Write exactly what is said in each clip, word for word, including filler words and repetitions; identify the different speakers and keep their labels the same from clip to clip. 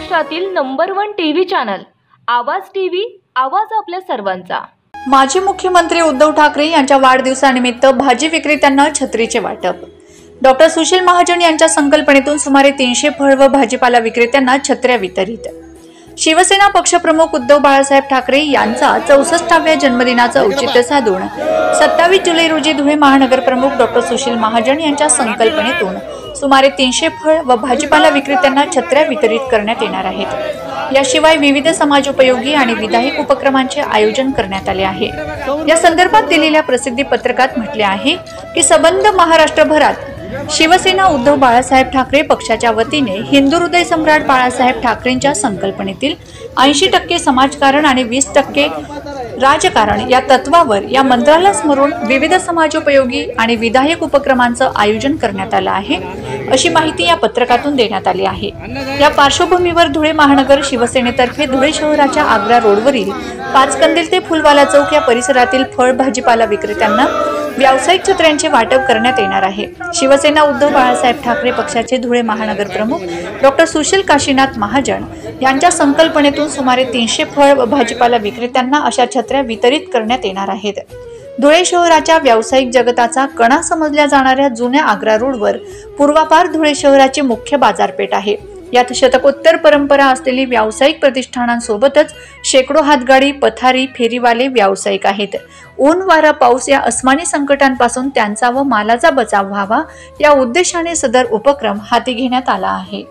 Speaker 1: महाराष्ट्रातील number one TV channel Awaaz TV, आवाज आपल्या सर्वांचा।
Speaker 2: माजी मुख्यमंत्री उद्धव ठाकरे यांच्या वाढदिवसानिमित्त भाजी विक्रेत्यांना छत्रीचे वाटप। डॉक्टर सुशील महाजन यांच्या संकल्पनेतून सुमारे तीनशे फळ व भाजीपाला विक्रेत्यांना छत्र्या वितरित। शिवसेना पक्षप्रमुख उद्धव बाळासाहेब ठाकरे यांचा चौसष्टाव्या जन्मदिनाचं औचित्य साधून सत्तावीस जुलै रोजी धुळे महानगर प्रमुख डॉक्टर सुशील महाजन यांच्या संकल्पनेतून सुमारे तीनशे फळ व भाजीपाला विक्रेत्यांना छत्र्या वितरित करण्यात येणार आहेत। याशिवाय विविध समाजोपयोगी आणि विधायक उपक्रमांचे आयोजन करण्यात आले आहे। या संदर्भात दिलेल्या प्रसिद्धी पत्रकात म्हटले आहे की संबंध महाराष्ट्रभरात शिवसेना उद्धव बाळासाहेब ठाकरे पक्षाच्या वतीने हिंदू हृदय सम्राट बाळासाहेब ठाकरेंच्या संकल्पनेतील ऐंशी टक्के समाजकारण आणि वीस टक्के राजकारण या तत्वावर या मंत्राला स्मरून विविध समाजोपयोगी आणि विधायक उपक्रमांचं आयोजन करण्यात आलं आहे, अशी माहिती या पत्रकातून देण्यात आली आहे। या पार्श्वभूमीवर धुळे महानगर शिवसेनेतर्फे धुळे शहराच्या आग्रा रोडवरील पाचकंदील ते फुलवाला चौक या परिसरातील फळ भाजीपाला विक्रेत्यांना व्यावसायिक छत्र्यांचे वाटप करण्यात येणार आहे। शिवसेना उद्धव बाळासाहेब ठाकरे पक्षाचे धुळे महानगर प्रमुख डॉक्टर सुशील काशीनाथ महाजन यांच्या संकल्पनेतून सुमारे तीनशे फळ व भाजीपाला विक्रेत्यांना अशा छत्र्या वितरित करण्यात येणार आहेत। धुळे शहराच्या व्यावसायिक जगताचा कणा समजल्या जाणाऱ्या जुन्या आग्रा रोडवर पूर्वापार धुळे शहराची मुख्य बाजारपेठ आहे। यात शतकोत्तर परंपरा असलेली व्यावसायिक प्रतिष्ठानांसोबतच शेकडो हातगाडी, पथारी, फेरीवाले व्यावसायिक आहेत। ऊन, वारा, पाऊस या अस्मानी संकटांपासून त्यांचा व मालाचा बचाव व्हावा या उद्देशाने सदर उपक्रम हाती घेण्यात आला आहे।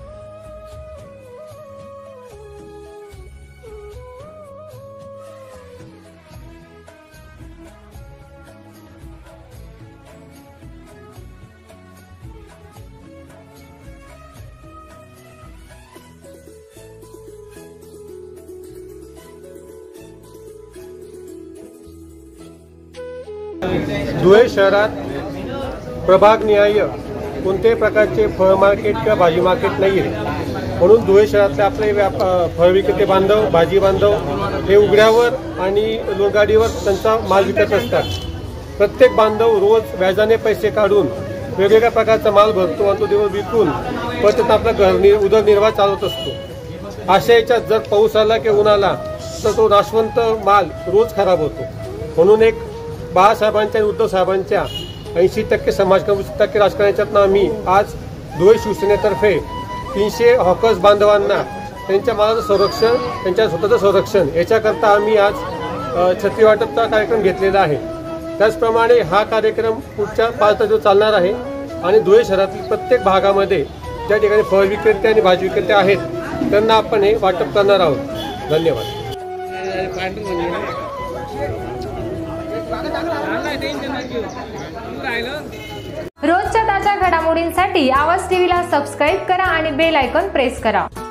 Speaker 3: धुळे शहरात प्रभागनिहाय कोणत्याही प्रकारचे फळ मार्केट किंवा भाजी मार्केट नाही आहे, म्हणून धुळे शहरातले आपले व्याप फळ विक्रेते बांधव, भाजी बांधव हे उघड्यावर आणि लोडगाडीवर त्यांचा माल विकत असतात। प्रत्येक बांधव रोज व्याजाने पैसे काढून वेगवेगळ्या प्रकारचा माल भरतो आणि तो दिवस विकून परत आपला घर उदरनिर्वाह चालवत असतो। अशा याच्यात जर पाऊस आला किंवा ऊन आला तर तो नाशवंत माल रोज खराब होतो, म्हणून एक बाळासाहेबांच्या आणि उद्धव साहेबांच्या ऐंशी टक्के समाजकारण वीस टक्के राजकारणाच्यातनं आम्ही आज धुळे शिवसेनेतर्फे तीनशे हॉकर्स बांधवांना त्यांच्या मालाचं संरक्षण, त्यांच्या स्वतःचं संरक्षण याच्याकरता आम्ही आज छत्री वाटपचा कार्यक्रम घेतलेला आहे। त्याचप्रमाणे हा कार्यक्रम पुढच्या पाच तारखेला चालणार आहे आणि धुळे शहरातील प्रत्येक भागामध्ये ज्या ठिकाणी फळ विक्रेते आणि भाजी विक्रेते आहेत त्यांना आपण हे वाटप करणार आहोत। धन्यवाद।
Speaker 4: रोजच्या ताज्या घडामोडींसाठी आवाज टीव्हीला सबस्क्राईब करा आणि बेल आयकॉन प्रेस करा।